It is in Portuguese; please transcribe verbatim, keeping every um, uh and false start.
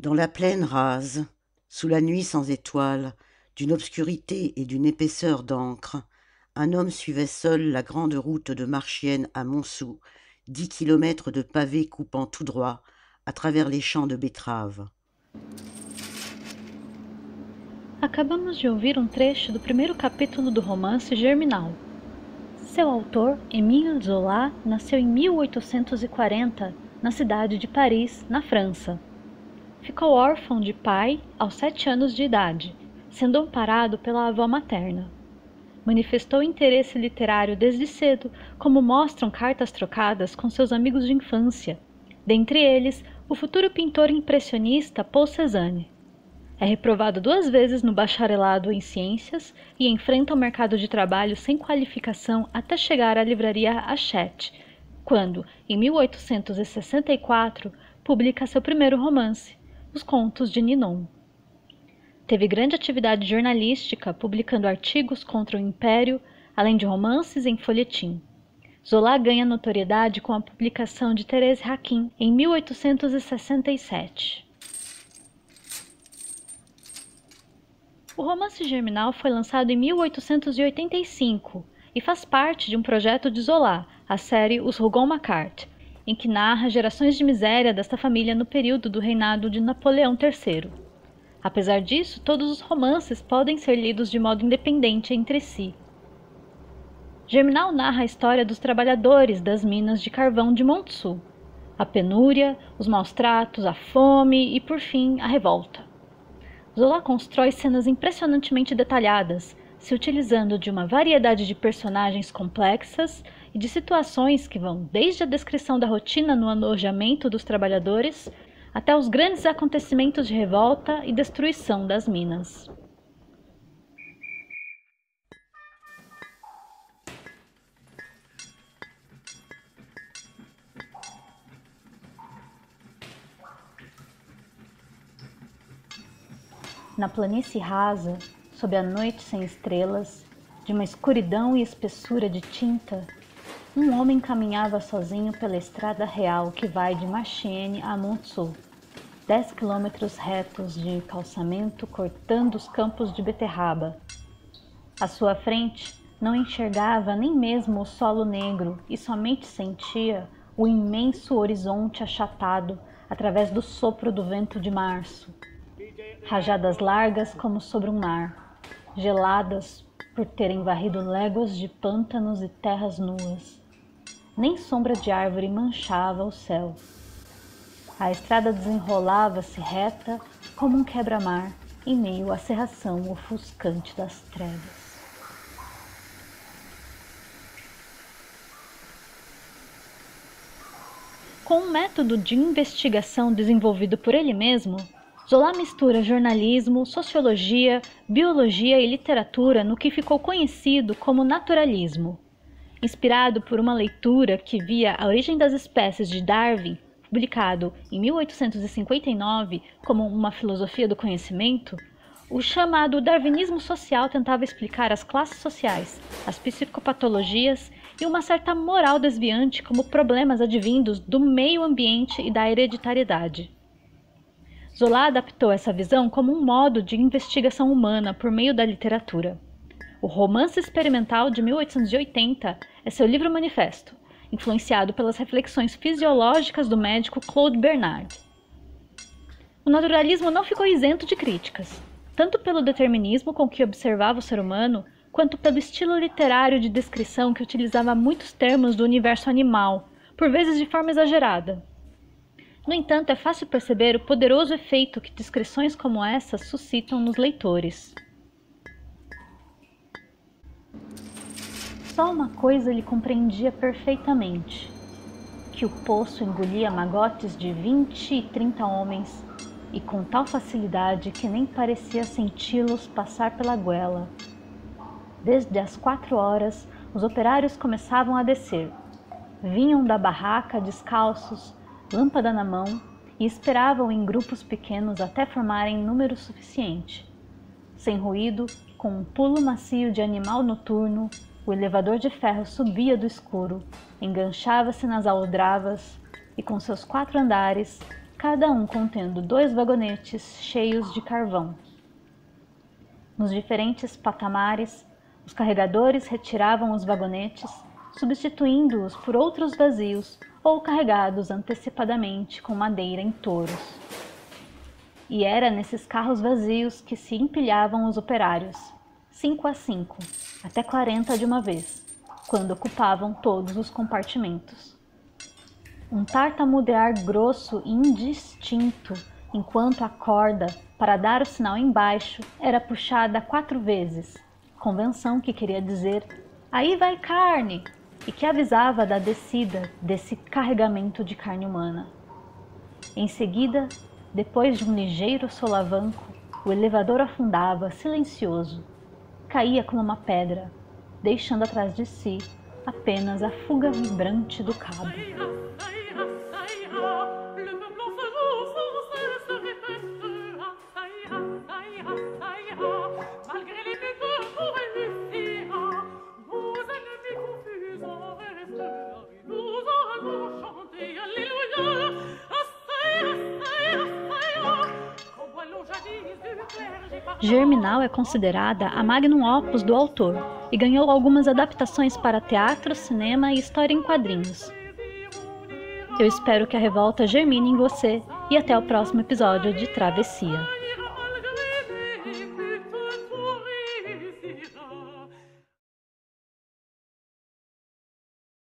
Dans la plaine rase, sous la nuit sans étoiles, d'une obscurité et d'une épaisseur d'encre, un homme suivait seul la grande route de Marchiennes à Montsou, dix kilomètres de pavés coupant tout droit, à travers les champs de betteraves. Acabamos de ouvir um trecho do primeiro capítulo do romance Germinal. Seu autor, Émile Zola, nasceu em mil oitocentos e quarenta, na cidade de Paris, na França. Ficou órfão de pai aos sete anos de idade, sendo amparado pela avó materna. Manifestou interesse literário desde cedo, como mostram cartas trocadas com seus amigos de infância, dentre eles o futuro pintor impressionista Paul Cézanne. É reprovado duas vezes no bacharelado em ciências e enfrenta o mercado de trabalho sem qualificação até chegar à livraria Hachette, quando, em mil oitocentos e sessenta e quatro, publica seu primeiro romance, Os Contos de Ninon. Teve grande atividade jornalística, publicando artigos contra o Império, além de romances em folhetim. Zola ganha notoriedade com a publicação de Thérèse Raquin, em mil oitocentos e sessenta e sete. O romance Germinal foi lançado em mil oitocentos e oitenta e cinco e faz parte de um projeto de Zola, a série Os Rougon-Macquart, em que narra gerações de miséria desta família no período do reinado de Napoleão terceiro. Apesar disso, todos os romances podem ser lidos de modo independente entre si. Germinal narra a história dos trabalhadores das minas de carvão de Montsou, a penúria, os maus tratos, a fome e, por fim, a revolta. Zola constrói cenas impressionantemente detalhadas, se utilizando de uma variedade de personagens complexas e de situações que vão desde a descrição da rotina no alojamento dos trabalhadores até os grandes acontecimentos de revolta e destruição das minas. Na planície rasa, sob a noite sem estrelas, de uma escuridão e espessura de tinta, um homem caminhava sozinho pela estrada real que vai de Marchiennes a Montsou, dez quilômetros retos de calçamento cortando os campos de beterraba. À sua frente, não enxergava nem mesmo o solo negro e somente sentia o imenso horizonte achatado através do sopro do vento de março. Rajadas largas como sobre um mar, geladas por terem varrido léguas de pântanos e terras nuas. Nem sombra de árvore manchava o céu. A estrada desenrolava-se reta como um quebra-mar em meio à cerração ofuscante das trevas. Com um método de investigação desenvolvido por ele mesmo, Zola mistura jornalismo, sociologia, biologia e literatura no que ficou conhecido como naturalismo. Inspirado por uma leitura que via A Origem das Espécies de Darwin, publicado em mil oitocentos e cinquenta e nove como uma filosofia do conhecimento, o chamado darwinismo social tentava explicar as classes sociais, as psicopatologias e uma certa moral desviante como problemas advindos do meio ambiente e da hereditariedade. Zola adaptou essa visão como um modo de investigação humana por meio da literatura. O Romance Experimental de mil oitocentos e oitenta é seu livro manifesto, influenciado pelas reflexões fisiológicas do médico Claude Bernard. O naturalismo não ficou isento de críticas, tanto pelo determinismo com que observava o ser humano, quanto pelo estilo literário de descrição que utilizava muitos termos do universo animal, por vezes de forma exagerada. No entanto, é fácil perceber o poderoso efeito que descrições como essa suscitam nos leitores. Só uma coisa ele compreendia perfeitamente, que o poço engolia magotes de vinte e trinta homens, e com tal facilidade que nem parecia senti-los passar pela goela. Desde as quatro horas, os operários começavam a descer. Vinham da barraca descalços, lâmpada na mão, e esperavam em grupos pequenos até formarem número suficiente. Sem ruído, com um pulo macio de animal noturno, o elevador de ferro subia do escuro, enganchava-se nas aldravas e, com seus quatro andares, cada um contendo dois vagonetes cheios de carvão. Nos diferentes patamares, os carregadores retiravam os vagonetes, substituindo-os por outros vazios ou carregados antecipadamente com madeira em touros. E era nesses carros vazios que se empilhavam os operários, cinco a cinco, até quarenta de uma vez, quando ocupavam todos os compartimentos. Um tartamudear grosso e indistinto, enquanto a corda, para dar o sinal embaixo, era puxada quatro vezes, convenção que queria dizer "aí vai carne", e que avisava da descida desse carregamento de carne humana. Em seguida, depois de um ligeiro solavanco, o elevador afundava, silencioso. Caía como uma pedra, deixando atrás de si apenas a fuga vibrante do cabo. Germinal é considerada a magnum opus do autor e ganhou algumas adaptações para teatro, cinema e história em quadrinhos. Eu espero que a revolta germine em você e até o próximo episódio de Travessia.